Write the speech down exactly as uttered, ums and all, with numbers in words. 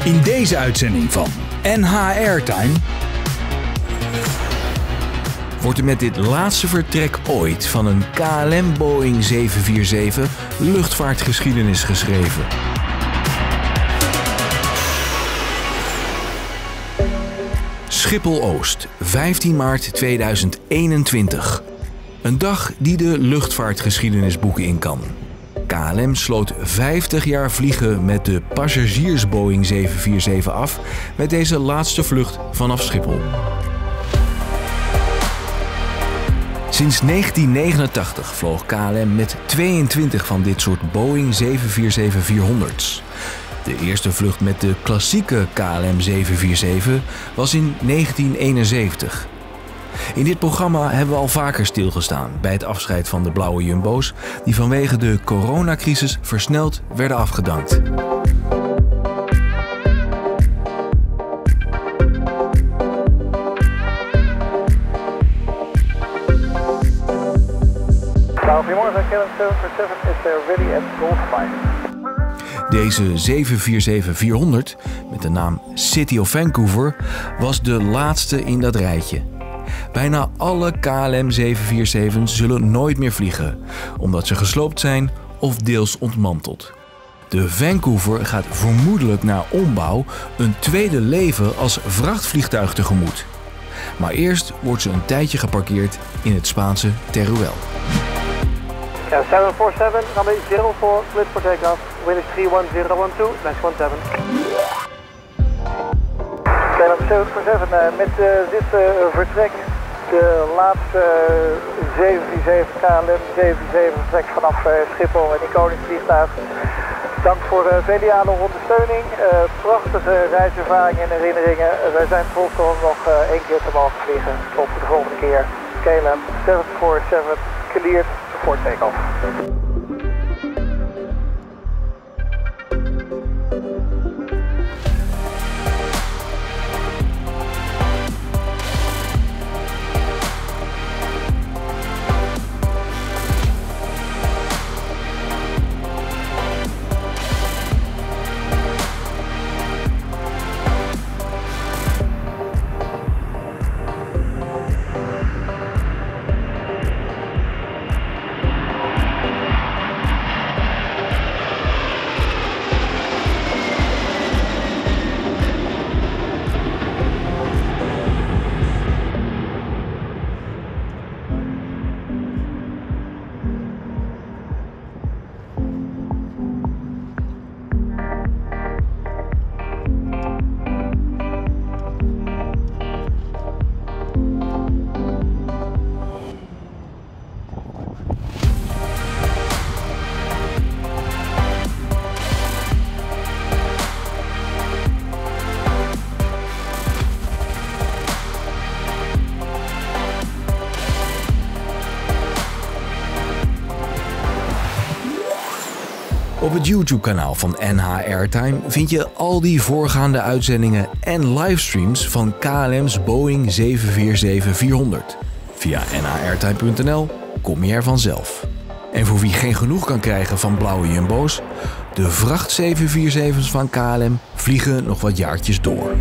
In deze uitzending van N H Airtime wordt er met dit laatste vertrek ooit van een K L M Boeing zeven vier zeven luchtvaartgeschiedenis geschreven. Schiphol-Oost, vijftien maart tweeduizend eenentwintig. Een dag die de luchtvaartgeschiedenisboeken in kan. K L M sloot vijftig jaar vliegen met de passagiers Boeing zeven vier zeven af met deze laatste vlucht vanaf Schiphol. Sinds negentien negenentachtig vloog K L M met tweeëntwintig van dit soort Boeing zeven vier zeven vierhonderd's. De eerste vlucht met de klassieke K L M zeven vier zeven was in negentien eenenzeventig. In dit programma hebben we al vaker stilgestaan bij het afscheid van de blauwe jumbo's die vanwege de coronacrisis versneld werden afgedankt. Goedemorgen, K L M zeven vier zeven is there ready at Goldmine. Deze zeven vier zeven vierhonderd, met de naam City of Vancouver, was de laatste in dat rijtje. Bijna alle K L M zeven vier zeven's zullen nooit meer vliegen, omdat ze gesloopt zijn of deels ontmanteld. De Vancouver gaat vermoedelijk na ombouw een tweede leven als vrachtvliegtuig tegemoet. Maar eerst wordt ze een tijdje geparkeerd in het Spaanse Teruel. Ja, zeven vier zeven, runway zero four, split for takeoff, wind is three one zero one two, next one seven. K L M zeven vier zeven, uh, met uh, dit uh, vertrek, de laatste uh, zeven vier zeven K L M zeven vier zeven vertrek vanaf uh, Schiphol, een iconisch vliegtuig. Dank voor de vele jaren ondersteuning, uh, prachtige reiservaring en herinneringen. Uh, wij zijn trots om nog uh, één keer te mogen vliegen. Tot de volgende keer. K L M zeven vier zeven, cleared for takeoff. Op het YouTube-kanaal van N H Airtime vind je al die voorgaande uitzendingen en livestreams van K L M's Boeing zeven vier zeven vierhonderd. Via N H airtime punt n l kom je er vanzelf. En voor wie geen genoeg kan krijgen van blauwe jumbo's, de vracht zeven vier zeven's van K L M vliegen nog wat jaartjes door.